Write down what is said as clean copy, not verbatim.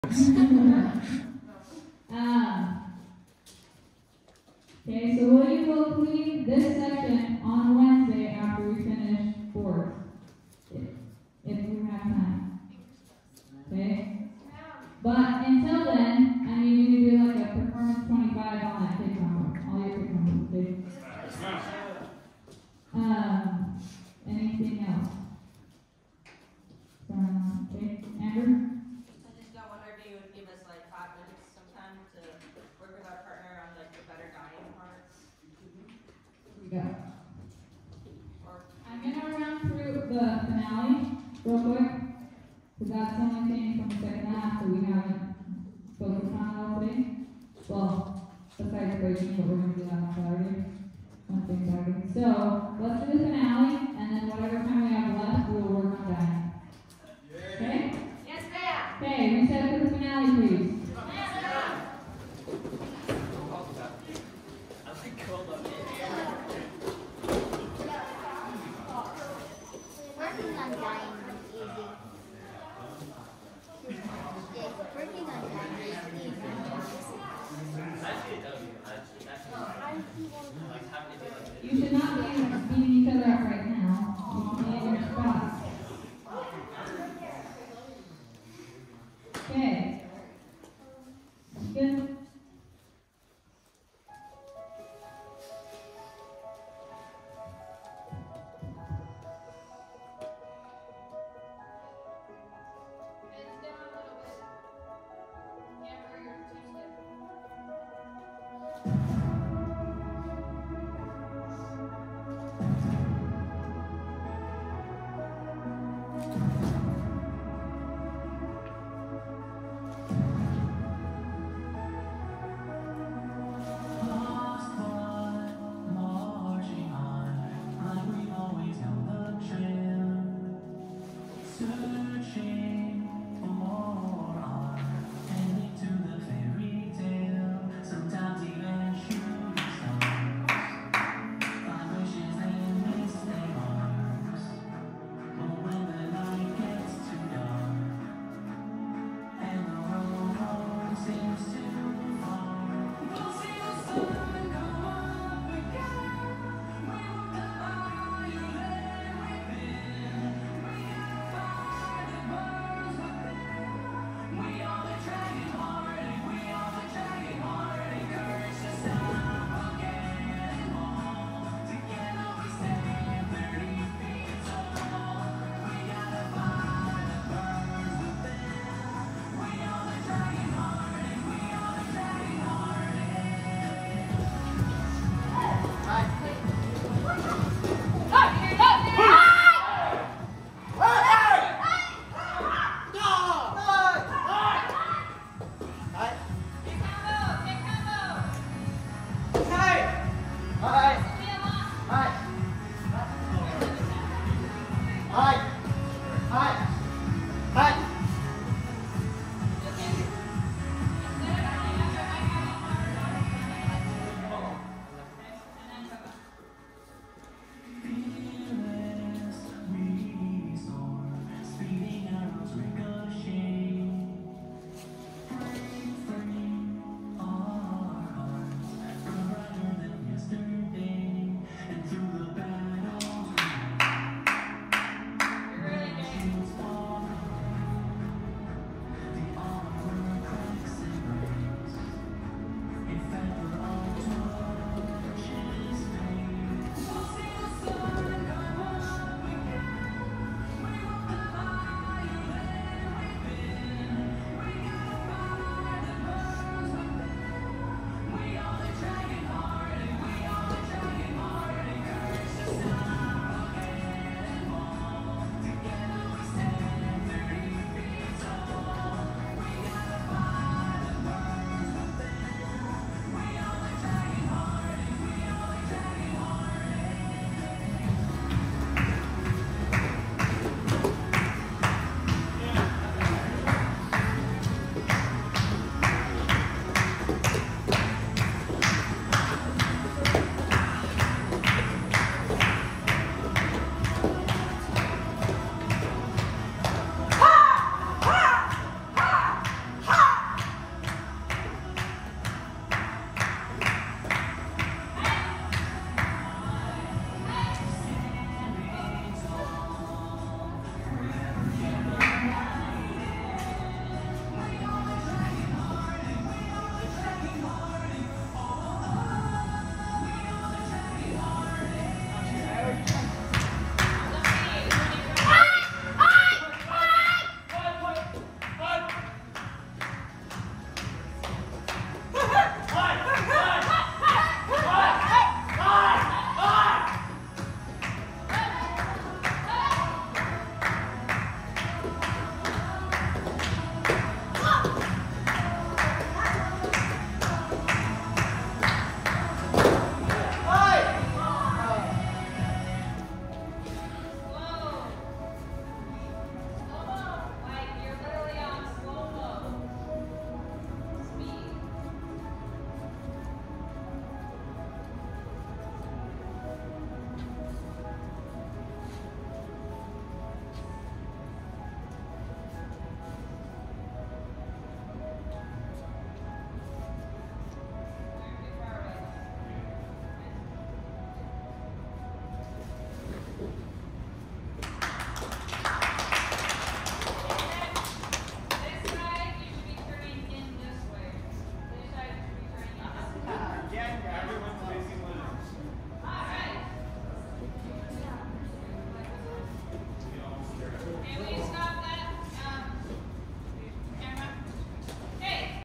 Okay, so will you go clean this section on Wednesday after we finish boards? If we have time. Okay? But until then, I need you to do like a performance 25 on that kick homework. All your kick homework, okay? Anything else? Okay, Amber? I just got wonder if you would give us like 5 minutes sometime to work with our partner on like the better dying parts. Yeah. I'm gonna run through the finale real quick, because that's the only thing from the second half that we haven't focused on all today. Well, besides breaking, but we're gonna do that on Saturday. One thing Saturday. So let's do the finale, and then whatever time we have left, we'll work on dying. Okay? Yes, ma'am. Okay, reset for the finale, please. Working on dying is easy. Yeah, working on dying is easy. You should not be beating each other up right now. You can be in your spot. Okay.